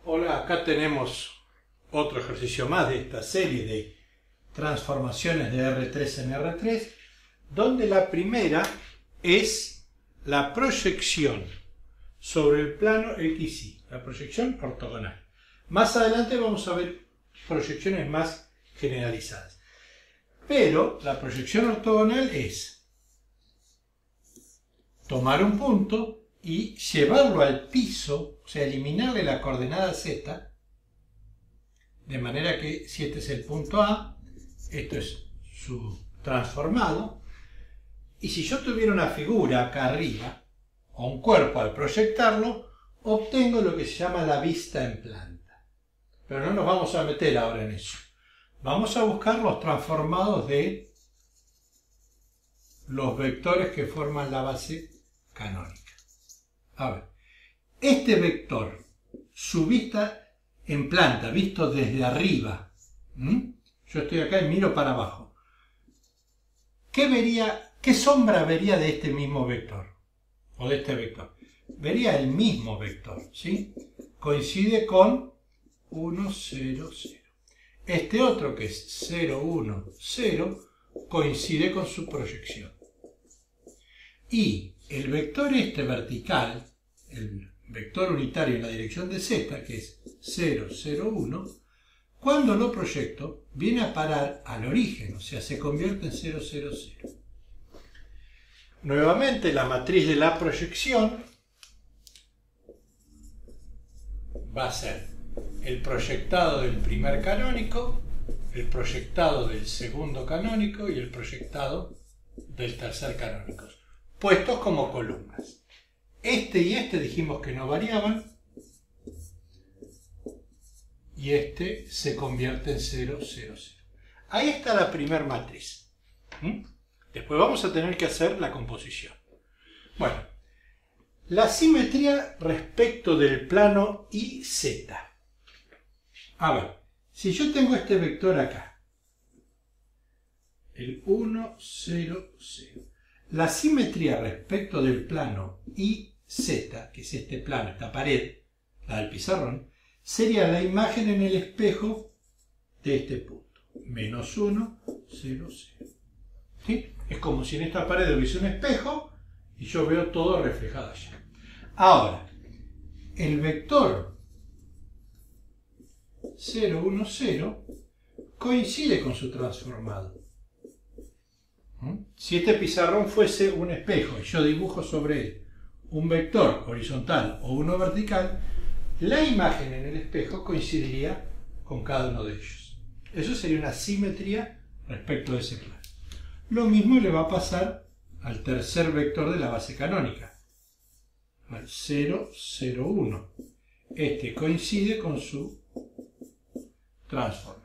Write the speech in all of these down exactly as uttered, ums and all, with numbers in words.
Hola, acá tenemos otro ejercicio más de esta serie de transformaciones de R tres en R tres, donde la primera es la proyección sobre el plano X Y, la proyección ortogonal. Más adelante vamos a ver proyecciones más generalizadas. Pero la proyección ortogonal es tomar un punto y llevarlo al piso, o sea, eliminarle la coordenada Z, de manera que si este es el punto A, esto es su transformado, y si yo tuviera una figura acá arriba, o un cuerpo al proyectarlo, obtengo lo que se llama la vista en planta. Pero no nos vamos a meter ahora en eso. Vamos a buscar los transformados de los vectores que forman la base canónica. A ver, este vector, su vista en planta, visto desde arriba, ¿m? Yo estoy acá y miro para abajo. ¿Qué vería, qué sombra vería de este mismo vector? O de este vector. Vería el mismo vector, ¿sí? Coincide con uno, cero, cero. Este otro, que es cero, uno, cero, coincide con su proyección. Y el vector este vertical, el vector unitario en la dirección de Z, que es cero, cero, uno, cuando lo proyecto, viene a parar al origen, o sea, se convierte en cero, cero, cero. Nuevamente, la matriz de la proyección va a ser el proyectado del primer canónico, el proyectado del segundo canónico y el proyectado del tercer canónico, puestos como columnas. Este y este dijimos que no variaban, y este se convierte en cero, cero, cero. Ahí está la primer matriz. ¿Mm? Después vamos a tener que hacer la composición. Bueno, la simetría respecto del plano I Z. A ver, si yo tengo este vector acá, el uno, cero, cero, la simetría respecto del plano I Z, que es este plano, esta pared, la del pizarrón, sería la imagen en el espejo de este punto. Menos uno, cero, cero. ¿Sí? Es como si en esta pared hubiese un espejo y yo veo todo reflejado allá. Ahora, el vector cero, uno, cero coincide con su transformado. ¿Mm? Si este pizarrón fuese un espejo y yo dibujo sobre él un vector horizontal o uno vertical, la imagen en el espejo coincidiría con cada uno de ellos. Eso sería una simetría respecto de ese plano. Lo mismo le va a pasar al tercer vector de la base canónica, al cero, cero, uno. Este coincide con su transformado.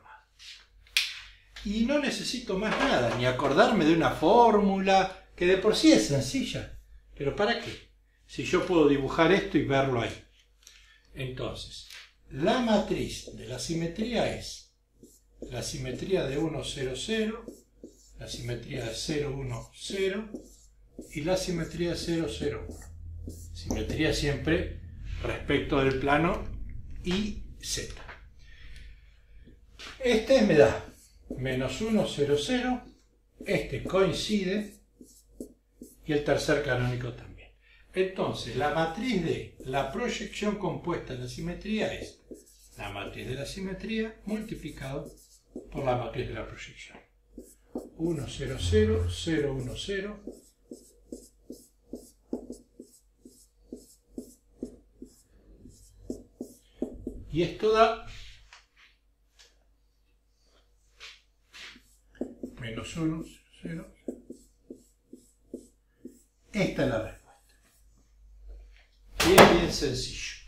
Y no necesito más nada, ni acordarme de una fórmula que de por sí es sencilla. ¿Pero para qué? Si yo puedo dibujar esto y verlo ahí. Entonces, la matriz de la simetría es la simetría de uno, cero, cero, la simetría de cero, uno, cero y la simetría de cero, cero, uno. Simetría siempre respecto del plano I Z. Este me da menos uno, cero, cero, este coincide y el tercer canónico también. Entonces, la matriz de la proyección compuesta en la simetría es la matriz de la simetría multiplicado por la matriz de la proyección. uno, cero, cero, cero, uno, cero. Y esto da menos uno, cero, cero. Esta es la respuesta. Bien, bien sencillo.